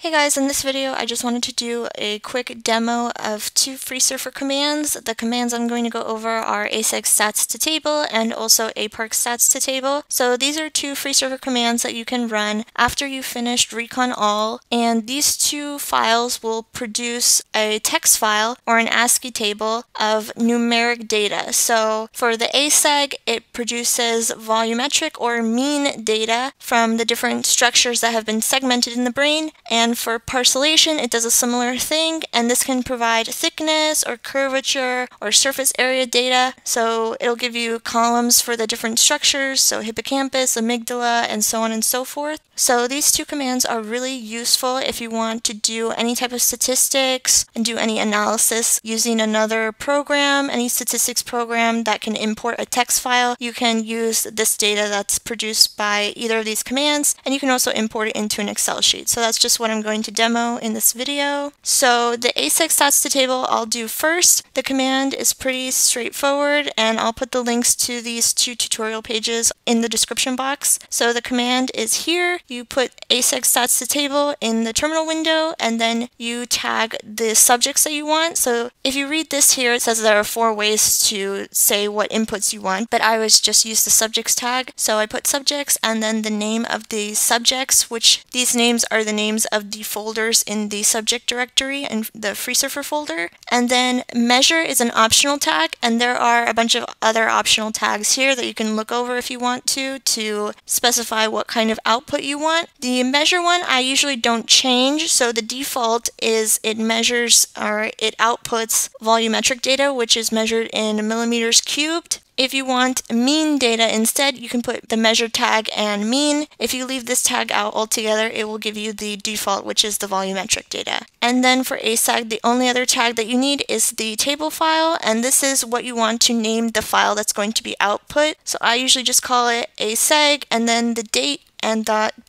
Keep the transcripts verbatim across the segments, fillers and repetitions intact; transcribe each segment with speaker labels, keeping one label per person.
Speaker 1: Hey guys, in this video I just wanted to do a quick demo of two FreeSurfer commands. The commands I'm going to go over are asegstats2table and also aparcstats2table. So these are two FreeSurfer commands that you can run after you've finished recon all, and these two files will produce a text file or an ASCII table of numeric data. So for the aseg, it produces volumetric or mean data from the different structures that have been segmented in the brain, and for parcellation, it does a similar thing, and this can provide thickness or curvature or surface area data. So it'll give you columns for the different structures, so hippocampus, amygdala, and so on and so forth. So these two commands are really useful if you want to do any type of statistics and do any analysis using another program, any statistics program that can import a text file. You can use this data that's produced by either of these commands, and you can also import it into an Excel sheet. So that's just what I'm going to demo in this video. So the asegstats2table I'll do first. The command is pretty straightforward, and I'll put the links to these two tutorial pages in the description box. So the command is here. You put asegstats2table in the terminal window, and then you tag the subjects that you want. So if you read this here, it says there are four ways to say what inputs you want, but I always just use the subjects tag. So I put subjects and then the name of the subjects, which these names are the names of the folders in the subject directory and the FreeSurfer folder. And then measure is an optional tag, and there are a bunch of other optional tags here that you can look over if you want to, to specify what kind of output you want. The measure one I usually don't change, so the default is it measures or it outputs volumetric data, which is measured in millimeters cubed. If you want mean data instead, you can put the measure tag and mean. If you leave this tag out altogether, it will give you the default, which is the volumetric data. And then for aseg, the only other tag that you need is the table file, and this is what you want to name the file that's going to be output. So I usually just call it aseg and then the date and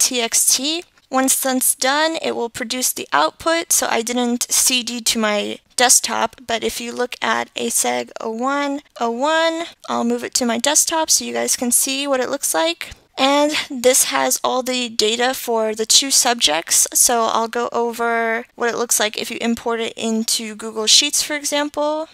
Speaker 1: .txt. Once that's done, it will produce the output. So I didn't C D to my desktop, but if you look at aseg oh one oh one, I'll move it to my desktop so you guys can see what it looks like. And this has all the data for the two subjects, so I'll go over what it looks like if you import it into Google Sheets, for example.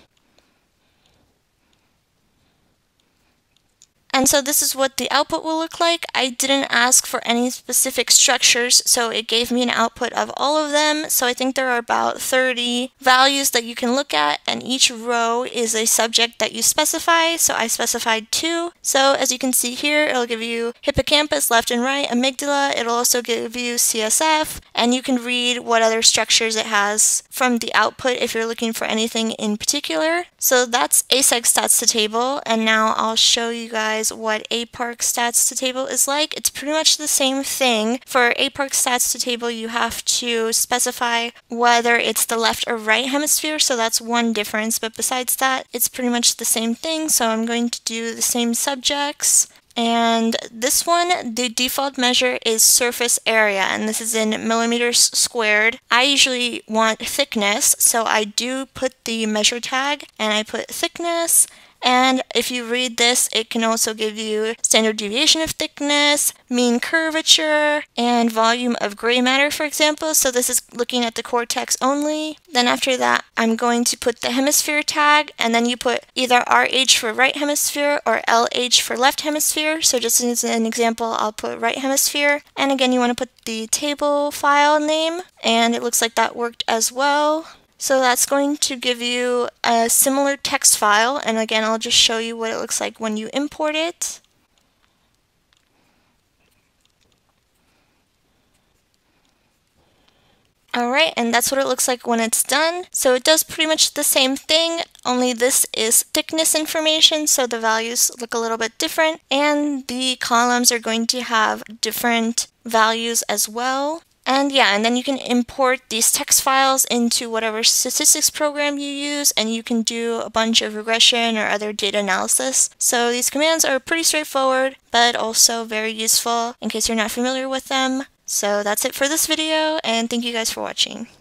Speaker 1: And so this is what the output will look like. I didn't ask for any specific structures, so it gave me an output of all of them. So I think there are about thirty values that you can look at, and each row is a subject that you specify. So I specified two. So as you can see here, it'll give you hippocampus left and right, amygdala. It'll also give you C S F, and you can read what other structures it has from the output if you're looking for anything in particular. So that's asegstats2table, and now I'll show you guys what aparcstats2table is like. It's pretty much the same thing. For aparcstats2table, you have to specify whether it's the left or right hemisphere, so that's one difference, but besides that, it's pretty much the same thing. So I'm going to do the same subjects. And this one, the default measure is surface area, and this is in millimeters squared. I usually want thickness, so I do put the measure tag and I put thickness. And if you read this, it can also give you standard deviation of thickness, mean curvature, and volume of gray matter, for example. So this is looking at the cortex only. Then after that, I'm going to put the hemisphere tag, and then you put either R H for right hemisphere or L H for left hemisphere. So just as an example, I'll put right hemisphere. And again, you want to put the table file name, and it looks like that worked as well. So that's going to give you a similar text file, and again, I'll just show you what it looks like when you import it. Alright, and that's what it looks like when it's done. So it does pretty much the same thing, only this is thickness information, so the values look a little bit different, and the columns are going to have different values as well. And yeah, and then you can import these text files into whatever statistics program you use, and you can do a bunch of regression or other data analysis. So these commands are pretty straightforward, but also very useful in case you're not familiar with them. So that's it for this video, and thank you guys for watching.